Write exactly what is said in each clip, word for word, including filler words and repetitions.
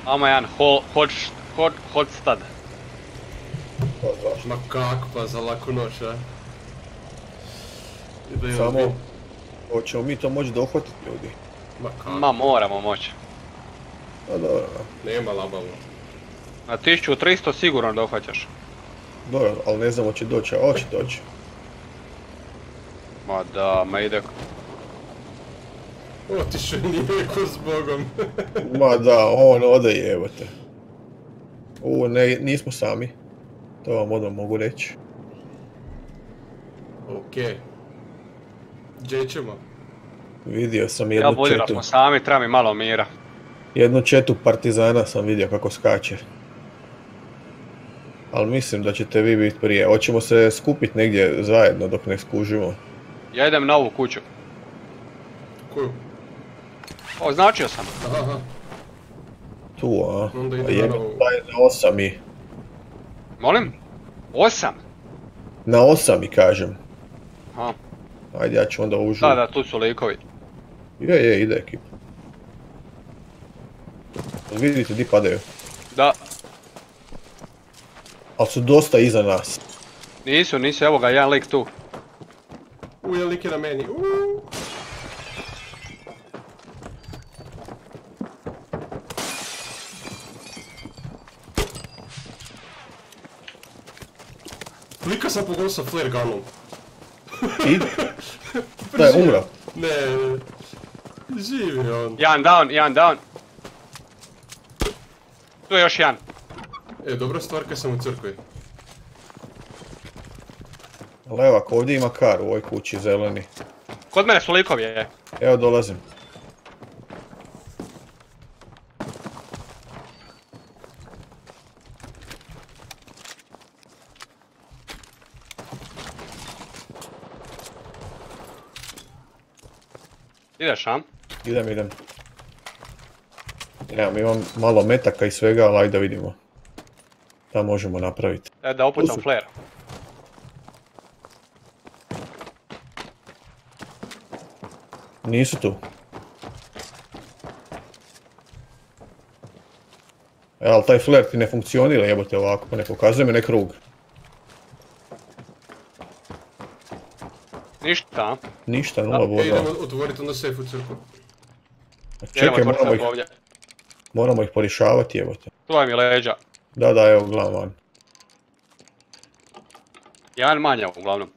Amo jedan hol, hot, hot, hot stad. Ma kako pa za laku noć, a? Samo, hoćemo mi to moći dohvatiti ljudi? Ma kako? Ma moramo moći. Pa dobro, nema labavu. Na tisuću tristo sigurno dohvaćaš. dobro, ali ne znam hoće doći, a hoće doći. Ma da, ma ide. Otišao nije ko s Bogom. Ma da, on ode jebote. U, ne, nismo sami. To vam odmah mogu reći. Okej. Gdje ćemo? Vidio sam jednu Ja bolje da četu. smo sami, treba mi malo mira. Jednu četu partizana sam vidio kako skače. Ali mislim da ćete vi biti prije. Hoćemo se skupiti negdje zajedno dok ne skužimo. Ja idem na ovu kuću. Koju? Označio sam. Aha, aha. Tu, a? Onda A idem jebe, na ovu. taj na osam i... Molim? Osam? Na osam i kažem. Aha. Ajde, ja ću onda užu. Da, da, tu su likovi. Je, je, ide ekipa. Vidite di padaju. Da. Ali su dosta iza nas. Nisu, nisu, evo ga, jedan lik tu. U, je lik je na meni. Uuu. Lika sam pogodio sa flare gunom. I? Da je umro. Ne, živi on. Jedan down, jedan down. Tu je još jedan. E, dobra stvar kad sam u crkvi. Levak, ovdje ima kar u ovoj kući zeleni. Kod mene su likovi, je. Evo dolazim. Ideš, a? Idem, idem. Nemam, imam malo metaka i svega, ali ajde da vidimo. Da možemo napraviti. E, da opucam Usu. flare. Nisu tu. E, ali taj flare ti ne funkcionira jebote ovako, pa ne pokazuje mi ne krug. Ništa, a? Ništa, nula E, bodova. idemo otvoriti onda safe u crkvu. Čekaj, Idemo moramo otvoriti ih, ovdje. moramo ih porješavati jebote. Tu vam je leđa. Da, da, evo, gledam van. Jedan manja, uglavnom.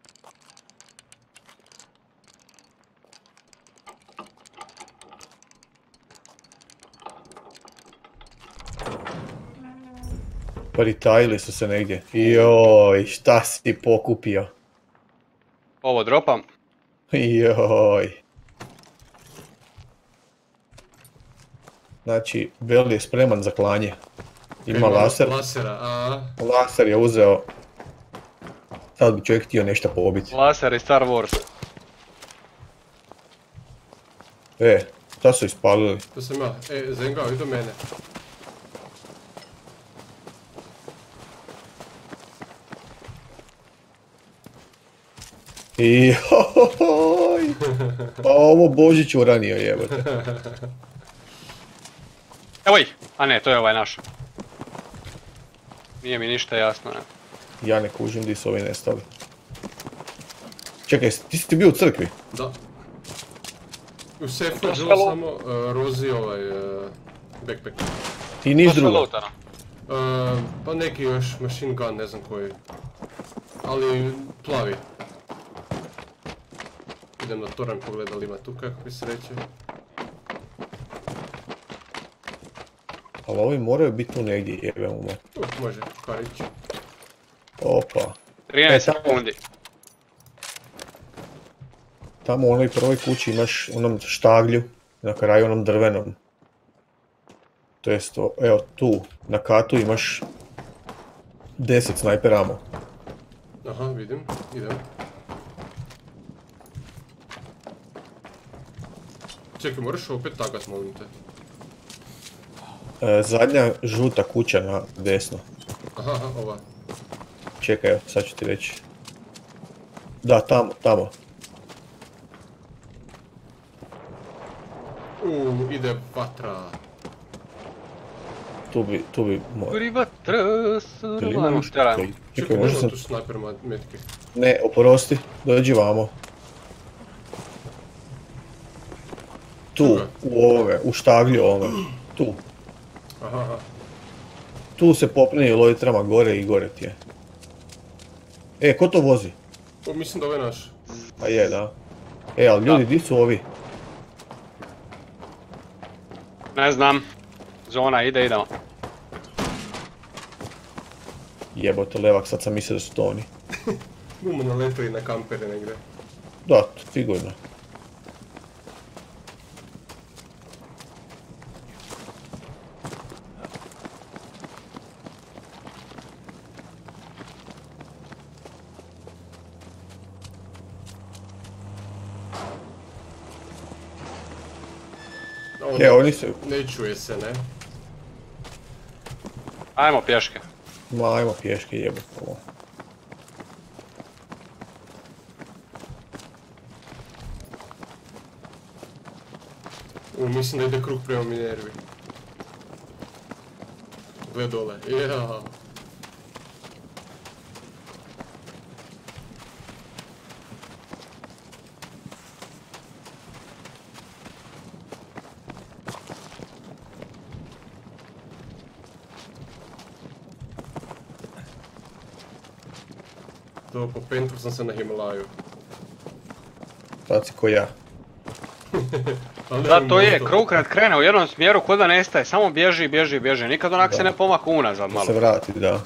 Pritajili su se negdje. Joj, šta si pokupio? Ovo dropam. Joj. Znači, Bel je spreman za klanje. Ima laser. Lasera, a? Laser je uzeo. Sad bi čovjek htio nešto pobiti. Laser i Star Wars. E, šta su ispalili? To sam ja. E, Zengao, i do mene. Joj. Pa ovo Božić uranio jebote. Evo ih! A ne, to je ovaj naš. Nije mi ništa jasno, ne. Ja ne kužim di su ovi nestali. Čekaj, ti si ti bio u crkvi? Da. U sefu To je sve bilo lo- samo uh, Rozi ovaj uh, backpack. Ti To niš sve drugo. lutano. Uh, pa neki još machine gun, ne znam koji. Ali plavi. Idem na toranj pogledat li ima tu kako bi se reći. Ali ovi moraju biti tu negdje jebe mu. Uh, može, karić. Opa. trinaest E, tamo- sekundi. Tamo u onoj prvoj kući imaš onom štaglju, na kraju onom drvenom. To jest, o- evo tu, na katu imaš deset snajper ammo. Aha, vidim, idem. Čekaj, moraš opet tagat, molim te. E, zadnja žuta kuća na desno. Aha, aha, ova. Čekaj, evo, sad ću ti reći. Da, tamo, tamo. Uuu, ide vatra. tu bi, tu bi moj... Gori vatra, Jel survano. ima nešto? Tjerajmo. Čekaj, Čekaj, možda nema sam... tu snajper ma- metke. Ne, oprosti, dođi vamo. Tu, Koga? u ove, u štaglju ove. Tu. Aha, aha. Tu se popne lojtrama gore i gore ti je. E, ko to vozi? O, mislim da ovo je naš. Pa je, da. E, ali ljudi, di su ovi? Ne znam. Zona ide, idemo. Jebote, levak, sad sam mislio da su to oni. Bumo naletili na kampere negdje. Da, sigurno. Ovo E, oni su... ne čuje se, ne? Ajmo pješke. Ma, ajmo pješke jebote ovo. U, mislim da ide krug prema Minervi. Gle dole, ja. To popentao sam se na Himalaju. Sad si ko ja. Ali Da, nemam to je, motor. krug kad krene u jednom smjeru kod da nestaje, samo bježi, bježi, bježi, nikad onak se Da. ne pomaka unazad Da malo. se vrati, da.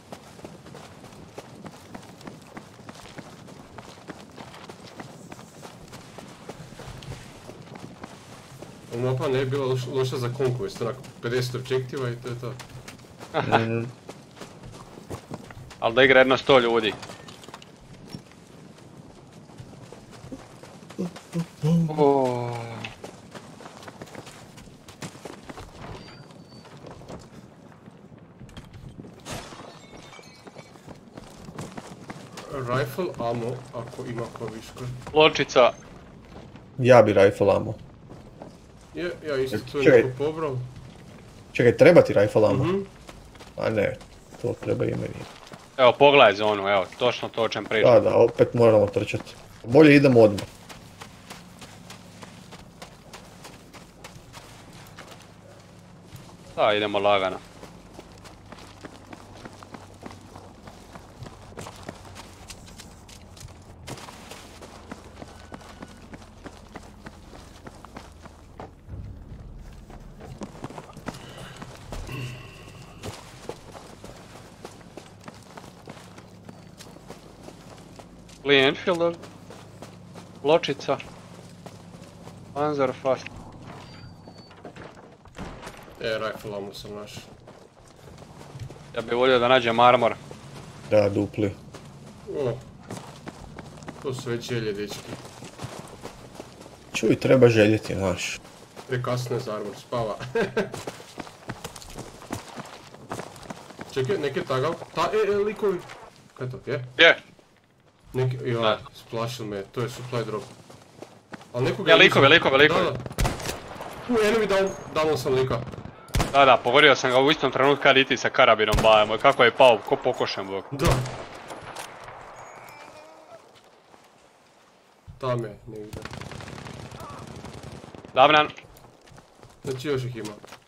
Mapa ne je bila loš, loša za Conquest, onak pedeset objektiva i to je to. Mm, Ali da igra jedno sto ljudi. Oh. Rifle ammo, ako ima ko viška. Pločica. ja bi rifle ammo. Je, ja isto to je Čekaj. neko pobrao. Čekaj, treba ti rifle ammo? Mhm. A ne, to treba i meni. Evo, pogledaj zonu, evo, točno to o čem pričam. Da, da, opet moramo trčati. Bolje idemo odmah. Da, idemo lagano. Lee Enfielder. Pločica. Panzerfaust. E, rifle ammo sam našao. Ja bih volio da nađem armor. Da, dupli. O, to su već želje, dečki. Čuj, treba željeti, znaš. Prekasno je za armor, spava. Čekaj, neke tagal. Ta, e, e, likovi. Kaj to, je? Je, Neki, ja, Da. splašil me, to je supply drop. Al nekoga Ja, je likove, uzeo. likove, likove. Da, da. U, enemy down, downao sam lika. da, da, pogodio sam ga u istom trenutku kad i ti sa karabinom bavimo. Kako je pao, ko pokošen bog. Da. Tam je, negdje. Davnan. Znači još ih ima.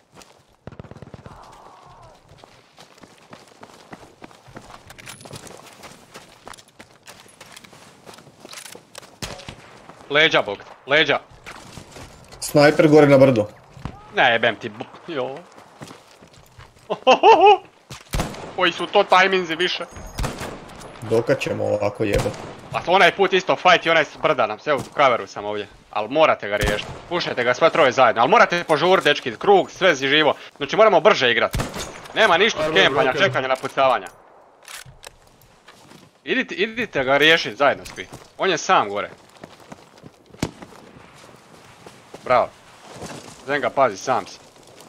Leđa bog, leđa. Snajper gore na brdu. Ne jebem ti, bu- jo. Koji su to tajminzi više. Dokad ćemo ovako jebati. A onaj put isto fight i onaj s brda nam se, evo u kaveru sam ovdje. Ali morate ga riješiti. Pušajte ga sva troje zajedno, ali morate požurit dečki, krug, sve živo. Znači moramo brže igrat. Nema ništa Armor kempanja, broken. čekanja, napucavanja. Idite, idite ga riješiti zajedno svi. On je sam gore. Bravo. Zenga, pazi, sam si.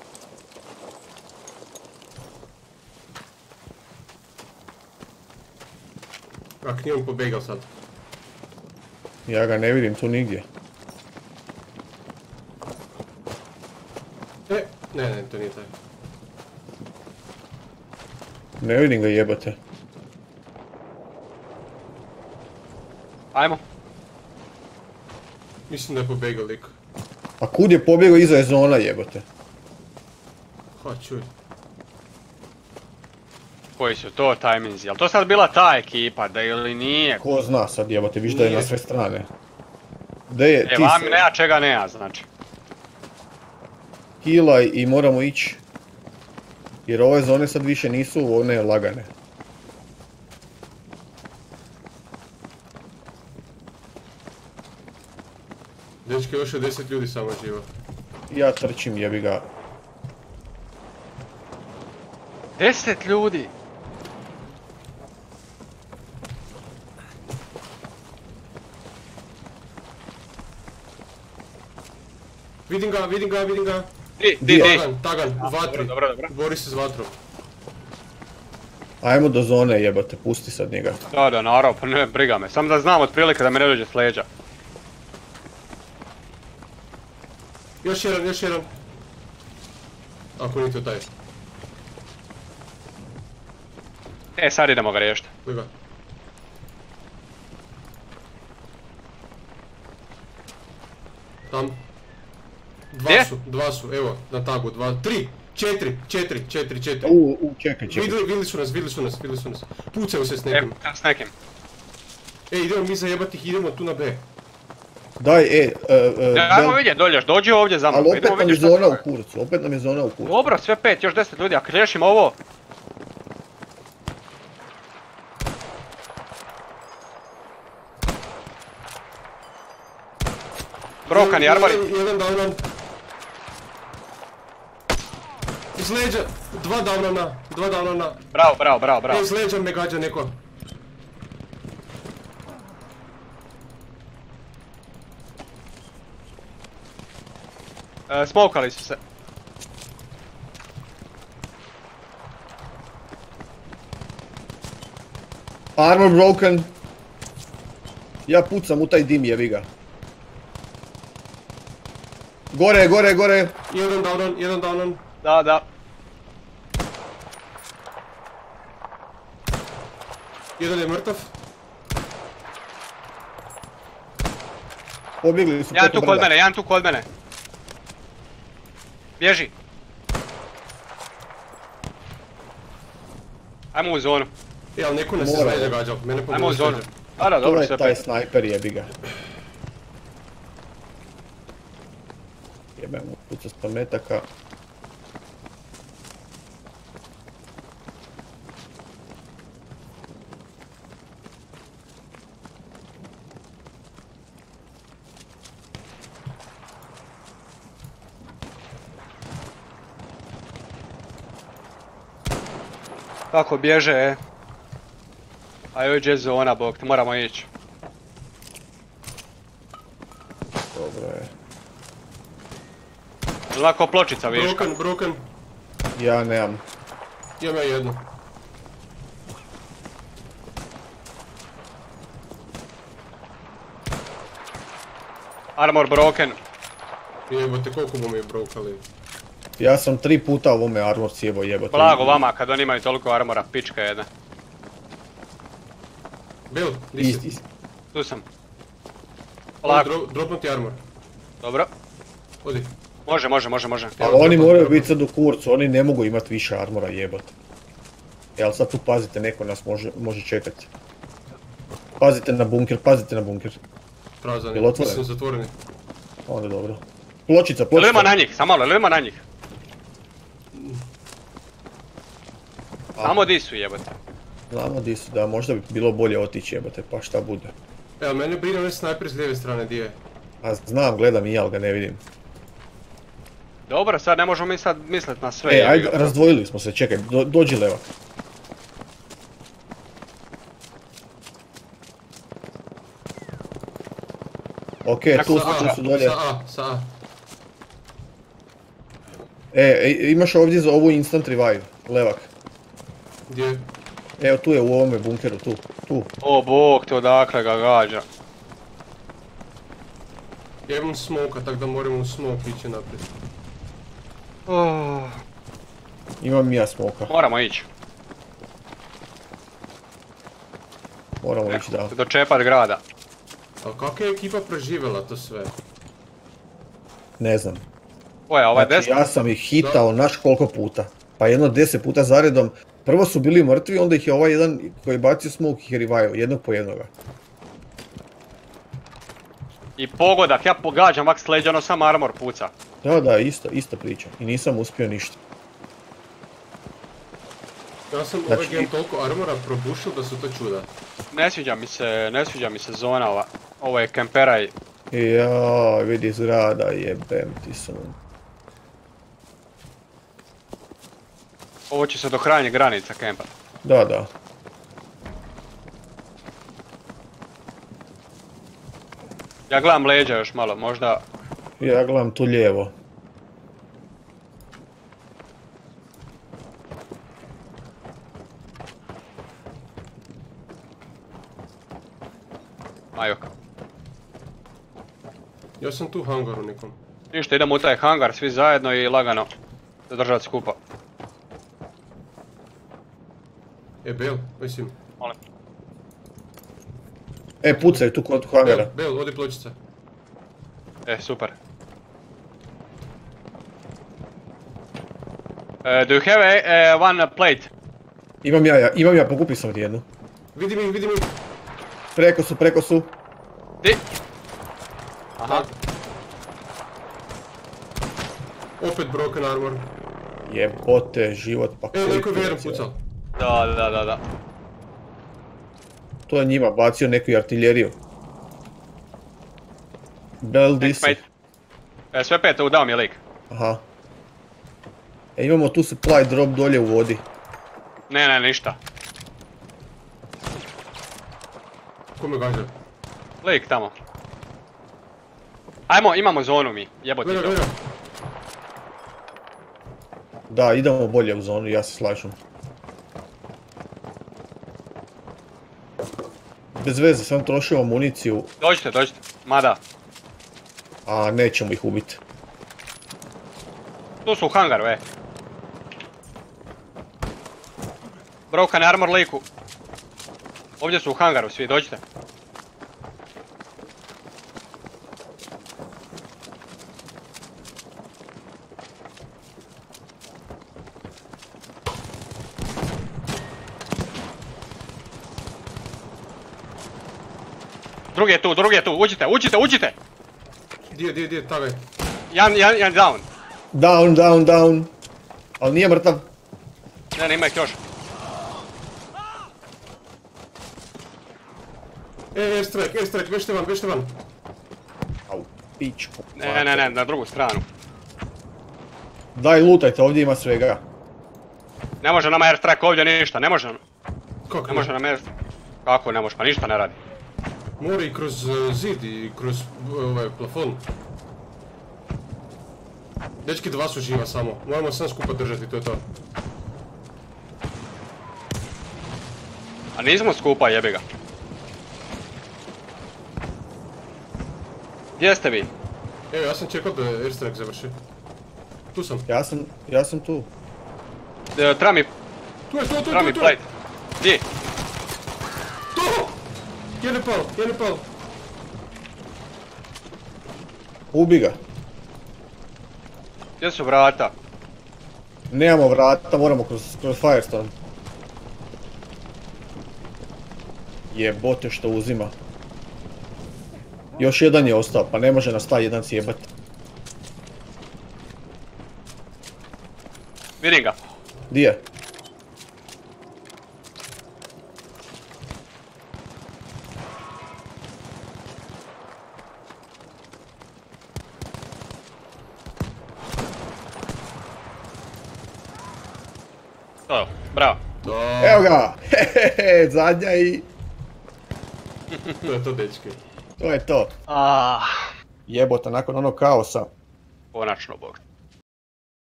Ak nije on pobegao sad. Ja ga ne vidim tu nigdje. E, ne, ne, to nije taj. Ne vidim ga jebate. Ajmo. Mislim da je pobegao lik. A kud je pobjegao iza je zona jebate? Ha, čuj. Koji su to tajminzi? Jel to sad bila ta ekipa, da ili nije? Ko zna sad jebate, viš da je na Nije. sve strane. Da je, E, ti vam se nema čega nema, znači. healaj i moramo ići. Jer ove zone sad više nisu one lagane. Dečke, još je deset ljudi samo živo. Ja trčim jebi ga. Deset ljudi! Vidim ga, vidim ga, vidim ga. Di, di, di! Tagan, Tagan, u vatri. Dobro, dobro. Bori se s vatrom. Ajmo do zone jebate, pusti sad njega. Da, da, naravno, pa ne, briga me. Samo da znam otprilike da mi ne dođe s leđa. Još jedan, još jedan. Ako nije to taj. E, sad idemo ga riješiti. Liga. Tam. Dva Gdje? su, dva su, evo, na tagu, dva, tri, četiri, četiri, četiri, četiri. U, u, čekaj, čekaj. Vidjeli, vidjeli su nas, vidjeli su nas, vidjeli su nas. Pucaju se s E, nekim. s nekim. E, idemo mi zajebati ih, idemo tu na B. Daj, e, e, e, Ne, ajmo Bel- vidjet, dođeš, dođi ovdje za mnom. ali opet idemo nam je vidjet šta zona se u događa. kurcu, opet nam je zona u kurcu. Dobro, sve pet, još deset ljudi, ako riješimo ovo... Brokan i armori. Jedan, jedan downan. Iz leđa, dva downana, dva downana. Bravo, bravo, bravo, bravo. E, iz leđa me gađa neko. E, smokali su se. Armor broken. Ja pucam u taj dim jebi ga. Gore, gore, gore. Jedan downan, jedan downan. Da, da. Jedan je mrtav. Pobjegli su Jedan preko tu kod brda. mene, jedan tu kod mene. Bježi. Ajmo u zonu. E, ali neko nas je Mora, s leđa je. gađao, mene Ajmo pobjegao u s zonu. leđa. Da, da, To dobro, je sve taj pet. snajper jebi ga. Jebem mu puca sto metaka. Kako bježe, e. A joj, je zona, bog, moramo ići. Dobro je. Lako pločica viška. Broken, broken. Ja nemam. Imam ja jednu. Armor broken. Jebote, koliko bomo je brokali. Ja sam tri puta ovome armor sjebao jebote. Blago vama kad oni imaju toliko armora, pička jedna. Bill, di Ist, si? ist. Tu sam. Odi, Lako, dro- dropnuti armor. dobro. Odi. Može, može, može, može. Ali oni moraju biti sad u kurcu, oni ne mogu imati više armora jebote. E, ali sad tu pazite, neko nas može, može čekati. Pazite na bunker, pazite na bunker. Prazani, Jel otvoren? mislim zatvoreni. Onda dobro. Pločica, Jel pločica. ima na njih, samo malo, jel ima na njih. Samo di su jebote. Znamo di su, da možda bi bilo bolje otići jebote, pa šta bude. Evo, mene brine onaj snajper s lijeve strane, di je. A znam, gledam i ja, ali ga ne vidim. Dobro, sad ne možemo mi sad mislit na sve. E, jebi ajde, ga. razdvojili smo se, čekaj, do, dođi levak. Ok, tu, Sa tu A, su dolje. sa A, sa A. E, e, imaš ovdje za ovu instant revive, levak. Gdje je? Evo tu je u ovome bunkeru, tu, tu. O bog, te odakle ga gađa. Ja imam smoka, tak da moramo u smoke ići naprijed. Oh, Imam i ja smoka. moramo ići. Moramo ići da. Dočepat grada. A kako je ekipa preživjela to sve? Ne znam. Ko je, ovaj Znači, desno? ja sam ih hitao naš koliko puta. Pa jedno deset puta zaredom. Prvo su bili mrtvi, onda ih je ovaj jedan koji je bacio smoke ih je revivao, jednog po jednoga. I pogodak, ja pogađam vak s leđa, ono sam armor puca. Da, da, isto, ista priča. I nisam uspio ništa. Ja sam Znači- ovaj game toliko armora probušio da su to čuda. Ne sviđa mi se, ne sviđa mi se zona ova. Ovo je kemperaj. Joj, vidi zgrada, jebem ti sun. Ovo će se do krajnjeg granica kempa. Da, da. Ja gledam leđa još malo, možda... Ja gledam tu lijevo. Majok. Ja sam tu u hangaru nekom. Ništa, idemo u taj hangar svi zajedno i lagano zadržati skupa. E, Bel, mislim. Molim. E, pucaj tu kod hangara. Bel, Bel, odi pločica. E, super. Uh, do you have a, uh, one plate? Imam ja, ja, imam ja, pokupio sam ti jednu. Vidim ih, vidim ih. Preko su, preko su. Di? Aha. Opet broken armor. Jebote, život pa E, neko je koliko vjerom je cijelo. pucal. Da, da, da, da. To je njima bacio neku artiljeriju. Bel, di si? Mate. E, sve pet, dao mi je lik. Aha. E, imamo tu supply drop dolje u vodi. Ne, ne, ništa. Ko me gađa? Lik tamo. Ajmo, imamo zonu mi, jebote Gleda, to. gleda. Da, idemo bolje u zonu, ja se slažem. Bez veze, sam trošio amuniciju, Dođite, dođite. Mada. a nećemo ih ubiti. Tu su u hangaru, e. Broken armor liku. Ovdje su u hangaru svi, dođite. Drugi je tu, drugi je tu, uđite, uđite, uđite! Di je, di je, di je, tagaj. Jedan, jedan, jedan down. Down, down, down. Ali nije mrtav. Ne, ne, ima ih još. E, airstrike, airstrike, bežite van, bežite van. Au, pičku. Ne, ne, ne, na drugu stranu. Daj, lutajte, ovdje ima svega. Ne može nama airstrike ovdje ništa, ne može. Kako Ne može nam airstrike. Kako ne može, pa ništa ne radi. Mora i kroz uh, zid i kroz uh, ovaj plafon. Dečki, dva su živa samo. Moramo sam skupa držati, to je to. A nismo skupa, jebi ga. Gdje ste vi? Evo, ja sam čekao da airstrike završi. Tu sam. Ja sam, ja sam tu. E, Treba mi, Tu je, tu je, tu je, treba tu mi je, tu je. plate. Gdje? Tu! Jedan je pal, jedan je pal. Ubi ga. Gdje su vrata? Nemamo vrata, moramo kroz, kroz Firestone. Jebote što uzima. Još jedan je ostao, pa ne može nas taj jedan sjebat. Vidim ga. Di je? To, bravo. Da, Evo ga! Hehehe, zadnja i... to je to, dečki. To je to. Ah, Jebote, nakon onog kaosa. konačno, bog.